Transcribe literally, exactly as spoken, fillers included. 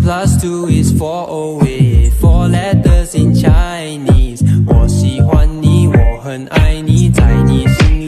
plus two is four oh eight. Four letters in Chinese. 我喜欢你，我很爱你，在你心